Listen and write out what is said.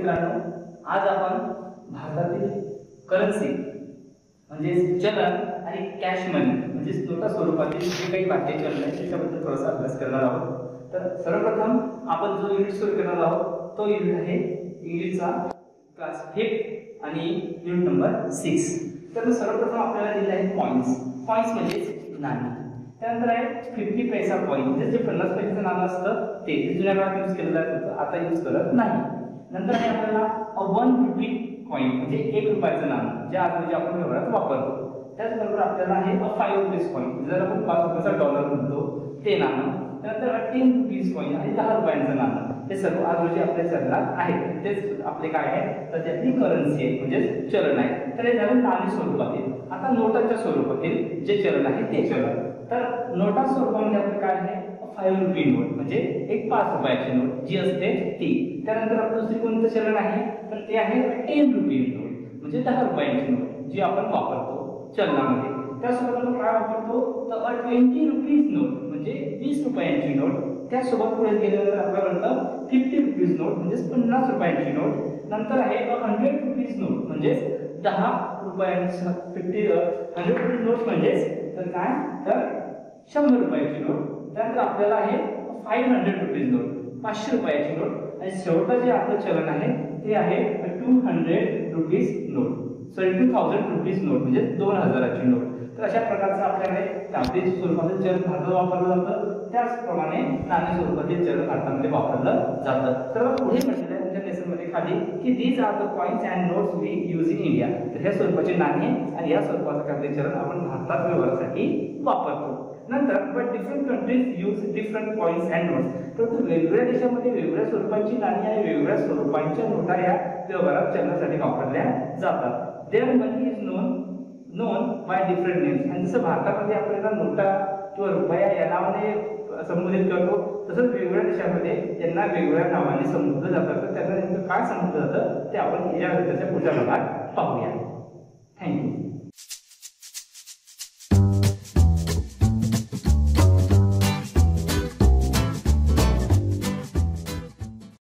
मित्रांनो, आज आपण भारतातील करन्सी म्हणजे चलन आणि कॅश मनी म्हणजे नोटा स्वरूपातील जे काही भारतीय चलन आहे त्याच्याबद्दल थोडासा अभ्यास करणार आहोत। तर सर्वप्रथम आपण जो युनिट सुरू करणार आहोत तो युनिट आहे इंग्लिशचा क्लास 5 आणि युनिट नंबर 6। तर सर्वप्रथम आपल्याला दिले आहे कॉइन्स। कॉइन्स म्हणजे नाणी। त्यानंतर आहे 50 पैसा कॉइन म्हणजे जे 50 पैशाचं नाणं असतं ते जुन्या काळात यूज केलेलं आहे, आता यूज करत नाही। नंतर आहे आपल्याला 1 रुपी कॉइन म्हणजे 1 रुपयाचं नाणं जे आज म्हणजे आपण व्यवहारात वापरतो। त्याचबरोबर आपल्याला आहे 5 रुपीज कॉइन जर आपण 5 रुपयाचा डॉलर म्हणतो ते नाणं। त्यानंतर 10 रुपीज कॉइन आणि 10 रुपयांचं नाणं हे सर्व आज रोजी आपल्या चलनात आहेत। तेच आपले काय आहे तर त्यातली करन्सी आहे म्हणजे चलन आहे। तर हे झालं नाणी स्वरूपातील। आता नोटाच्या स्वरूपातील जे चलन आहे ते चलन। तर नोटा स्वरूपामध्ये आपलं काय आहे 5 रुपी नोट म्हणजे एक 5 रुपयाची नोट जी असते ती। त्यानंतर आपलं दुसरी कोणतं चलन आहे तर ते आहे 10 रुपी नोट म्हणजे 10 रुपयांची नोट जी आपण वापरतो चलनामध्ये। त्यासोबत आपण काय वापरतो तर 20 रुपीज नोट म्हणजे 20 रुपयांची नोट। त्यासोबत पुढे गेल्यानंतर आपल्याला म्हणतं 50 रुपीज नोट म्हणजे 50 रुपयांची नोट। नंतर आहे 100 रुपीज नोट म्हणजे 10 रुपयांची 100 रुपीज नोट म्हणजे तर काय तर 100 रुपयाची नोट। त्यानंतर आपल्याला आहे 500 रुपीज नोट 500 रुपयाची नोट। आणि शेवटचं जे आपलं चलन आहे ते आहे 200 रुपीज नोट 2000 रुपीज नोट म्हणजे 2000ची नोट। तर अशा प्रकारचं आपल्याकडे कागदी स्वरूपातील चलन भारतात वापरलं जातं, त्याचप्रमाणे नाणी स्वरूपातील चलन भारतामध्ये वापरलं जातं। तर पुढे म्हटलेलं आहे तुमच्या लेसनमध्ये खाली की these are the coins and notes we use in India. तर ह्या स्वरूपाची नाणी आणि या स्वरूपाचं कागदी चलन आपण भारतात व्यवहारासाठी वापरतो। नंतर but different countries use different coins and notes. तर वेगवेगळ्या देशामध्ये वेगवेगळ्या स्वरूपाची नाणी आणि वेगवेगळ्या स्वरूपांच्या नोटा या व्यवहारात चलनासाठी वापरल्या जातात। Their money is known by different names. आणि जसं भारतामध्ये आपल्याला नोटा किंवा रुपया या नावाने संबोधित करतो तसंच वेगवेगळ्या देशामध्ये त्यांना वेगवेगळ्या नावाने संबोधलं जातं। तर त्यांना नेमकं काय संबोधलं जातं ते आपण या त्याच्या पुढच्या भागात पाहूया।